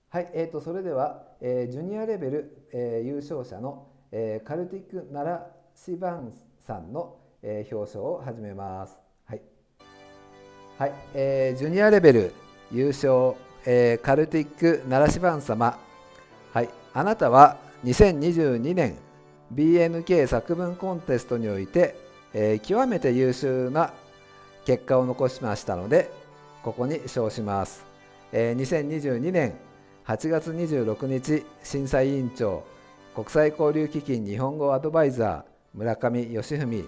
はい、それでは、ジュニアレベル、優勝者の、カルティック・ナラシバンさんの、表彰を始めます。はい、はい、ジュニアレベル優勝、カルティック・ナラシバン様、はい、あなたは2022年 BNK 作文コンテストにおいて、極めて優秀な結果を残しましたので、ここに称します。2022年8月26日審査委員長、国際交流基金日本語アドバイザー村上義文。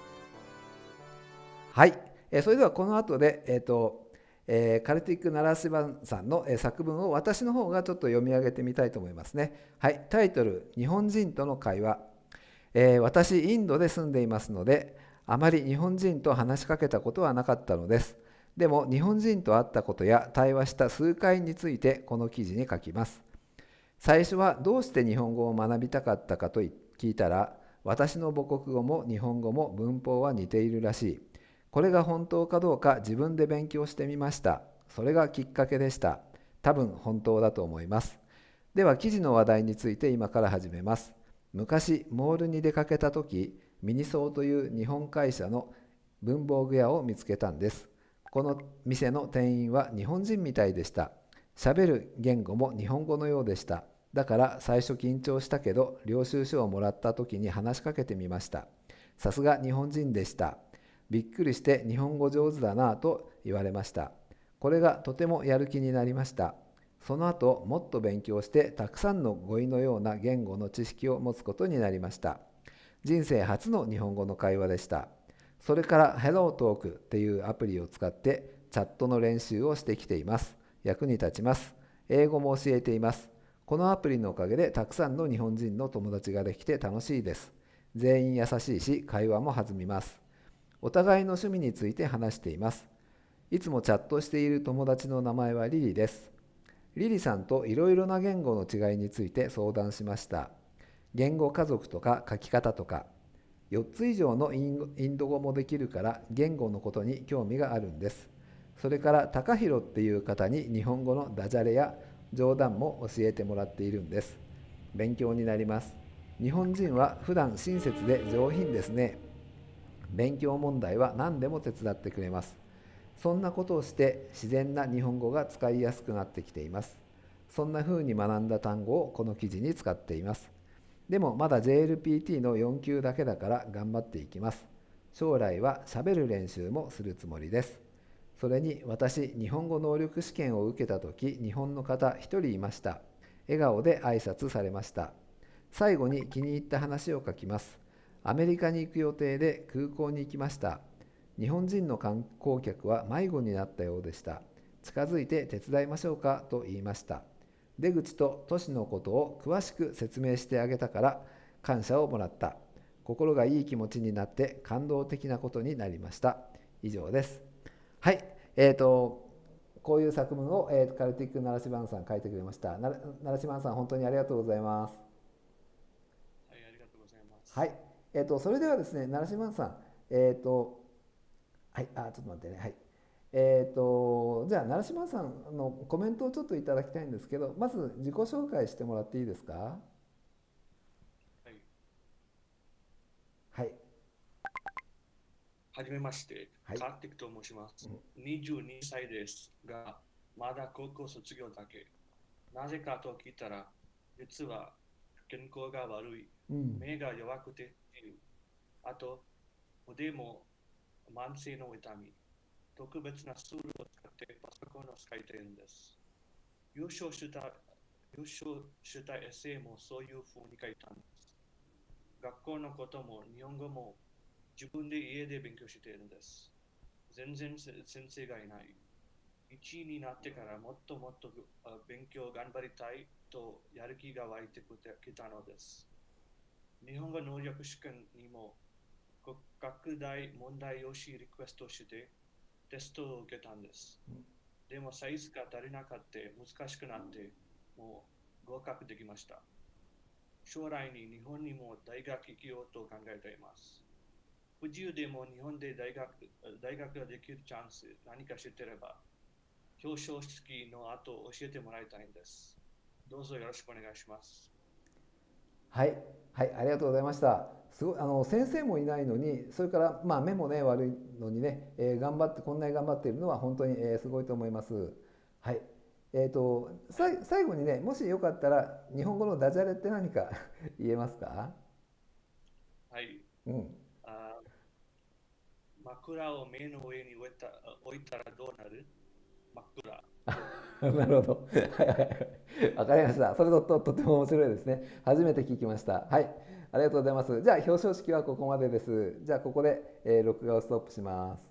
はい、それではこの後で、カルティック・ナラシバンさんの作文を私の方がちょっと読み上げてみたいと思いますね。はい、タイトル、日本人との会話。私、インドで住んでいますので、あまり日本人と話しかけたことはなかったのです。でも、日本人と会ったことや対話した数回について、この記事に書きます。最初はどうして日本語を学びたかったかと聞いたら、私の母国語も日本語も文法は似ているらしい。これが本当かどうか自分で勉強してみました。それがきっかけでした。多分本当だと思います。では記事の話題について今から始めます。昔モールに出かけた時、ミニソーという日本会社の文房具屋を見つけたんです。この店の店員は日本人みたいでした。喋る言語も日本語のようでした。だから最初緊張したけど、領収書をもらった時に話しかけてみました。さすが日本人でした。びっくりして日本語上手だなぁと言われました。これがとてもやる気になりました。その後、もっと勉強してたくさんの語彙のような言語の知識を持つことになりました。人生初の日本語の会話でした。それから HelloTalk っていうアプリを使ってチャットの練習をしてきています。役に立ちます。英語も教えています。このアプリのおかげでたくさんの日本人の友達ができて楽しいです。全員優しいし、会話も弾みます。お互いの趣味について話しています。いつもチャットしている友達の名前はリリです。リリさんといろいろな言語の違いについて相談しました。言語家族とか書き方とか、4つ以上のインド語もできるから言語のことに興味があるんです。それから高弘っていう方に日本語のダジャレや冗談も教えてもらっているんです。勉強になります。日本人は普段親切で上品ですね。勉強問題は何でも手伝ってくれます。そんなことをして自然な日本語が使いやすくなってきています。そんな風に学んだ単語をこの記事に使っています。でもまだ JLPT の4級だけだから頑張っていきます。将来は喋る練習もするつもりです。それに私、日本語能力試験を受けた時、日本の方一人いました。笑顔で挨拶されました。最後に気に入った話を書きます。アメリカに行く予定で空港に行きました。日本人の観光客は迷子になったようでした。近づいて手伝いましょうかと言いました。出口と都市のことを詳しく説明してあげたから感謝をもらった。心がいい気持ちになって感動的なことになりました。以上です。はい。こういう作文を、カルティック・ナラシバンさん書いてくれました。ナラシバンさん、本当にありがとうございます。 はい、ありがとうございます。 はい。それではですね、奈良島さん、えっと、はい、ちょっと待ってね。はい。じゃあ、奈良島さんのコメントをちょっといただきたいんですけど、まず自己紹介してもらっていいですか？ はい、 はい。 はじめまして、 はい。 カーティックと申します。22歳ですが、まだ高校卒業だけ。なぜかと聞いたら、実は健康が悪い、 うん。 目が弱くてっていう、あと腕も慢性の痛み、特別なツールを使ってパソコンを使いたいんです。優勝した優勝したエッセイもそういうふうに書いたんです。学校のことも日本語も自分で家で勉強しているんです。全然先生がいない。1位になってからもっともっと勉強頑張りたいとやる気が湧いてきたのです。日本語能力試験にも各大問題用紙リクエストしてテストを受けたんです。でもサイズが足りなかった難しくなってもう合格できました。将来に日本にも大学行きようと考えています。不自由でも日本で大学ができるチャンス何か知ってれば表彰式の後教えてもらいたいんです。 どうぞよろしくお願いします。 はい、はい、ありがとうございました。すごい、先生もいないのに、それから、まあ、目もね、悪いのにね、頑張って、こんなに頑張っているのは、本当に、すごいと思います。はい。最後にね、もしよかったら、日本語のダジャレって何か言えますか？ はい。 うん。 あ枕を目の上に置いたらどうなる？枕。 なるほど。はいはいはい。わかりました。それとても面白いですね。初めて聞きました。はい。ありがとうございます。じゃあ、表彰式はここまでです。じゃあ、ここで、録画をストップします。